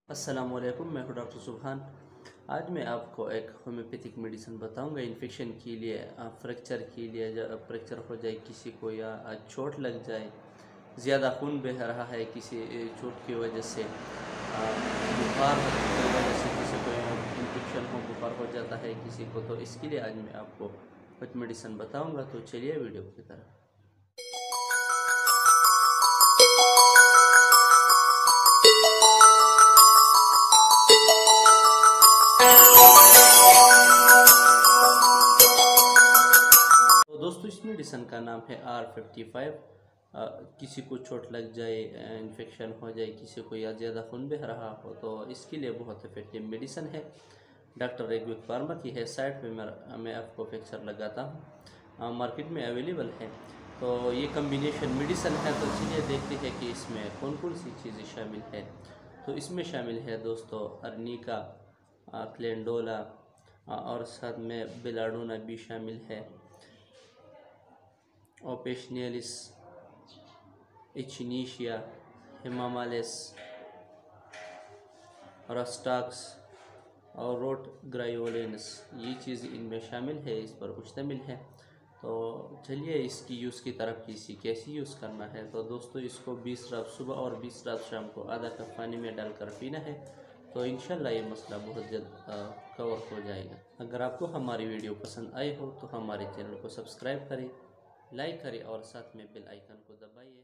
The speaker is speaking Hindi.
अस्सलामुअलैकुम, मैं हूँ डॉक्टर सुबहान। आज मैं आपको एक होम्योपैथिक मेडिसिन बताऊंगा इन्फेक्शन के लिए, फ्रैक्चर के लिए। जब फ्रैक्चर हो जाए किसी को या चोट लग जाए, ज़्यादा खून बह रहा है किसी चोट की वजह से, बुखार की वजह से किसी को इन्फेक्शन हो, बुखार हो जाता है किसी को, तो इसके लिए आज मैं आपको कुछ मेडिसिन बताऊँगा। तो चलिए वीडियो की तरफ। तो दोस्तों, इस मेडिसन का नाम है R55। किसी को चोट लग जाए, इन्फेक्शन हो जाए किसी को, या ज़्यादा खून बह रहा हो, तो इसके लिए बहुत इफेक्टिव मेडिसन है। डॉक्टर रेगविक फार्मा की है। साइट पे मैं आपको पिक्चर लगाता हूँ, मार्केट में अवेलेबल है। तो ये कम्बिनेशन मेडिसन है। तो चलिए देखते हैं कि इसमें कौन कौन सी चीज़ें शामिल है। तो इसमें शामिल है दोस्तों अर्निका, क्लेंडोला, और साथ में बेलाडोना भी शामिल है, ओपेशनियलिस, एचिनीशिया, हिमामालिस, रस्टाक्स और रोट ग्रायोलेंस, ये चीज़ इनमें शामिल है, इस पर मुश्तमिल है। तो चलिए इसकी यूज़ की तरफ, इसी कैसे यूज़ करना है। तो दोस्तों, इसको 20 रात सुबह और 20 रात शाम को आधा कप पानी में डालकर पीना है। तो इंशाल्लाह ये मसला बहुत जल्द कवर हो जाएगा। अगर आपको हमारी वीडियो पसंद आई हो तो हमारे चैनल को सब्सक्राइब करें, लाइक करें और साथ में बेल आइकन को दबाइए।